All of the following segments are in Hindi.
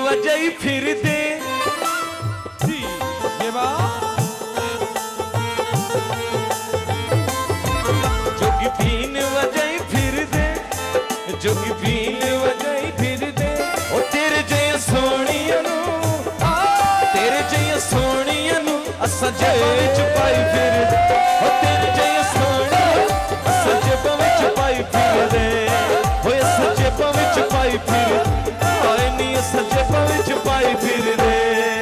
वजह फिर दे जी ये बात जोगी पीन वजह फिर दे जोगी पीन वजह फिर दे ओ तेरे जय सोनिया नू तेरे जय सोनिया नू असा जेबां विच पाई फिर दे ओ तेरे जय सोनिया असा जेबां विच पाई फिर दे ओ असा जेबां विच पाई फिर आए नी असा जेबां विच पाई फिर दे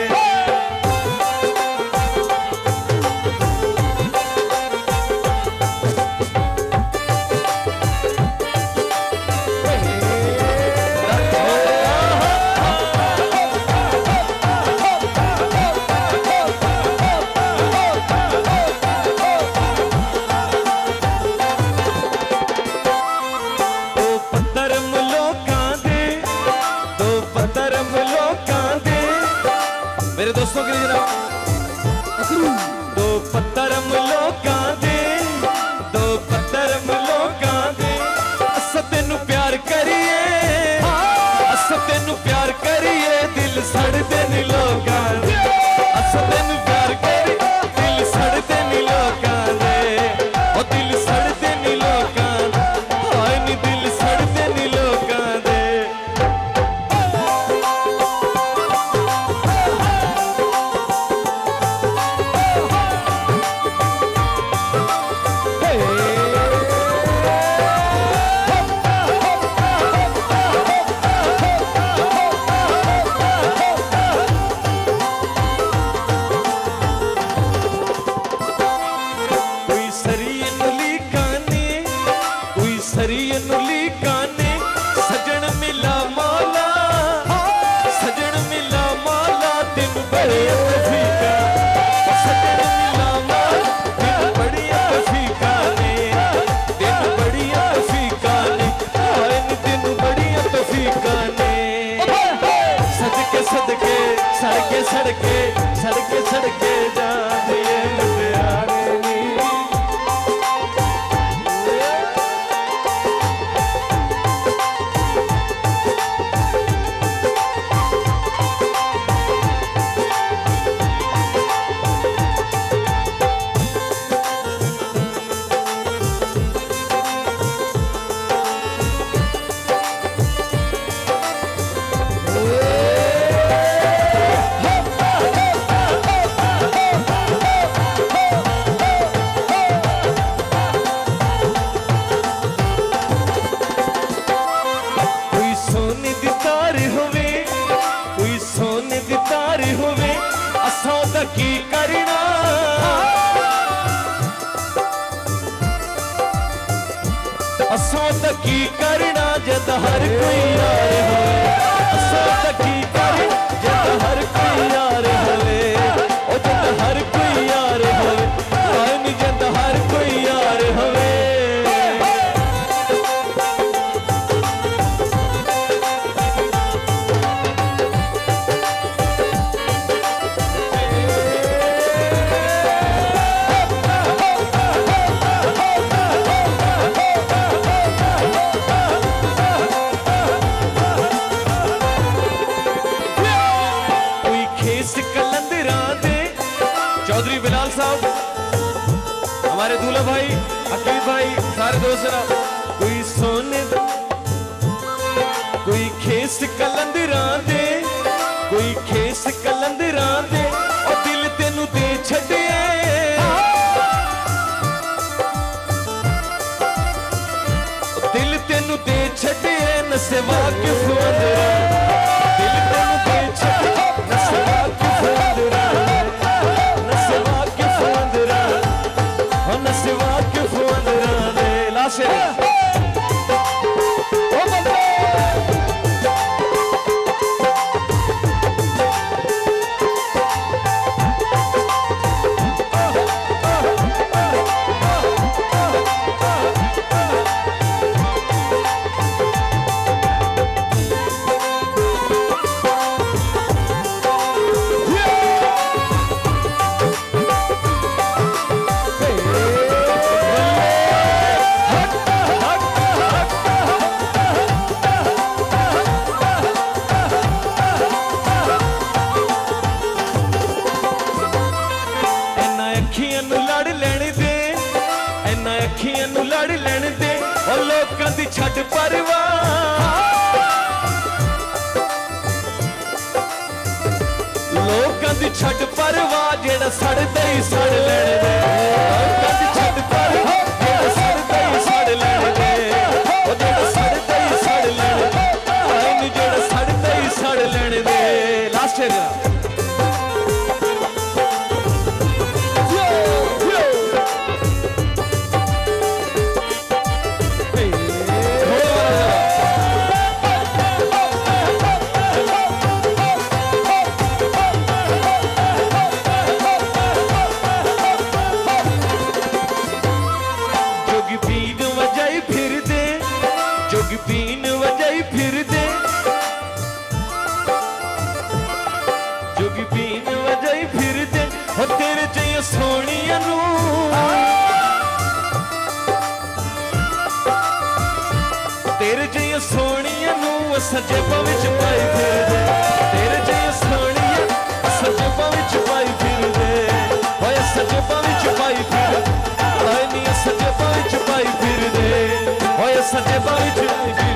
मेरे दोस्तों के लिए जनाब दो पत्तरम लोकां दे दो पत्तरम लोकां दे अस तेनू प्यार करिए अस तेनू प्यार करिए दिल सड़दे नी लोकां दे अस तेनू प्यार करिए दिल सड़दे नी लोकां दे ओ दिल सड़दे नी लोकां दे हाय नी दिल सड़दे नी लोकां दे सजन मिला मौला सजन मिला मौला दिन बड़ी फीका सजन मिला मौला दिन बड़ी फीका ने दिन बड़ी फीका ने दिन बड़ी फीका ने सदके सदके सड़के सड़के सड़के सड़के जाने लुधियाने नी की करना असों तक की करना जद हर कोई यार हो असों तक की करना जद हर कोई यार होवे ओ जद हर कोई यार होवे आन जद हर कोई यार होवे चौधरी बिलाल साहब हमारे दूल्हा भाई अकीब भाई सारे दोस्त कोई सोने कोई खेस कलंदरा दे कोई खेस कलंदरा दे और दिल तेनू दे छड़े दिल तेनू दे छड़े नसे वाकिफ अंदरा दिल तेनू दे छड़े नसे वाकिफ अंदरा छड़ परवाह लोकां दी छड़ परवाह जेड़ा सड़दा ही सड़ लैण दे लोकां दी छड़ परवाह जेड़ा सड़दा ही सड़ लैण दे ओ जेड़ा सड़दा ही सड़ लैण दे आए नी जेड़ा सड़दा ही सड़ लैण दे लास्ट है पीन वजाई फिर दे जोगी पीन वजाई फिर दे हो तेरे चाहिए सोनिया नू तेरे चाहिए सोनिया नू सजेबा विच पाई फिर दे तेरे चाहिए सोनिया सजेबा विच पाई फिर दे होए सजेबा विच पाई फिर होए नी सजेबा विच पाई फिर दे होए सजेबा विच